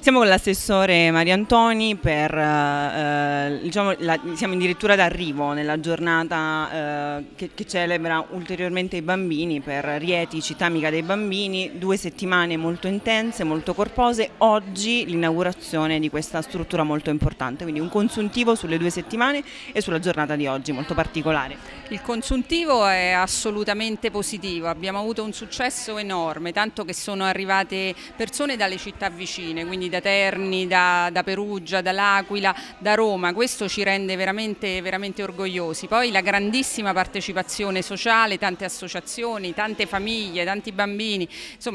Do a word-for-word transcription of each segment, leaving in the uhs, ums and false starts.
Siamo con l'assessore Maria Antoni per, eh, diciamo, la, siamo addirittura d'arrivo nella giornata eh, che, che celebra ulteriormente i bambini per Rieti, città amica dei bambini, due settimane molto intense, molto corpose, oggi l'inaugurazione di questa struttura molto importante, quindi un consuntivo sulle due settimane e sulla giornata di oggi molto particolare. Il consuntivo è assolutamente positivo, abbiamo avuto un successo enorme, tanto che sono arrivate persone dalle città vicine, quindi da Terni, da, da Perugia, dall'Aquila, da Roma, questo ci rende veramente, veramente orgogliosi. Poi la grandissima partecipazione sociale, tante associazioni, tante famiglie, tanti bambini, insomma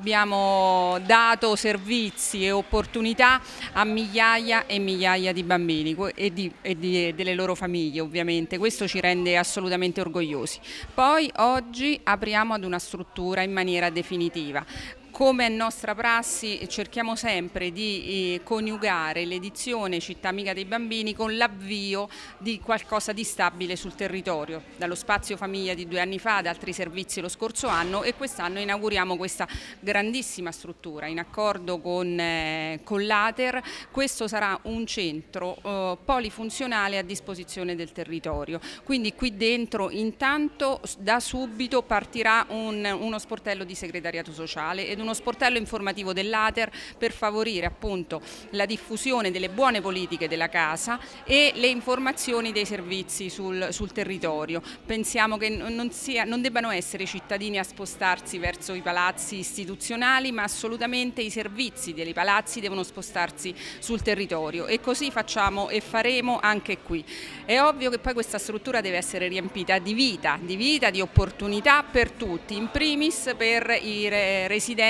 abbiamo dato servizi e opportunità a migliaia e migliaia di bambini e, di, e, di, e delle loro famiglie ovviamente, questo ci rende assolutamente assolutamente orgogliosi. Poi oggi apriamo ad una struttura in maniera definitiva. Come è nostra prassi cerchiamo sempre di eh, coniugare l'edizione Città Amica dei Bambini con l'avvio di qualcosa di stabile sul territorio, dallo spazio famiglia di due anni fa ad altri servizi lo scorso anno, e quest'anno inauguriamo questa grandissima struttura in accordo con, eh, con l'Ater. Questo sarà un centro eh, polifunzionale a disposizione del territorio, quindi qui dentro intanto da subito partirà un, uno sportello di segretariato sociale ed uno sportello informativo dell'Ater per favorire appunto la diffusione delle buone politiche della casa e le informazioni dei servizi sul, sul territorio. Pensiamo che non, sia, non debbano essere i cittadini a spostarsi verso i palazzi istituzionali, ma assolutamente i servizi dei palazzi devono spostarsi sul territorio, e così facciamo e faremo anche qui. È ovvio che poi questa struttura deve essere riempita di vita, di vita, di opportunità per tutti, in primis per i residenti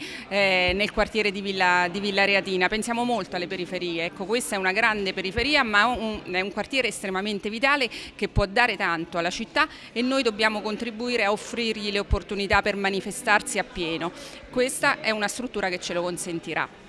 Eh, nel quartiere di Villa, di Villa Reatina. Pensiamo molto alle periferie, ecco, questa è una grande periferia, ma un, è un quartiere estremamente vitale che può dare tanto alla città, e noi dobbiamo contribuire a offrirgli le opportunità per manifestarsi appieno. Questa è una struttura che ce lo consentirà.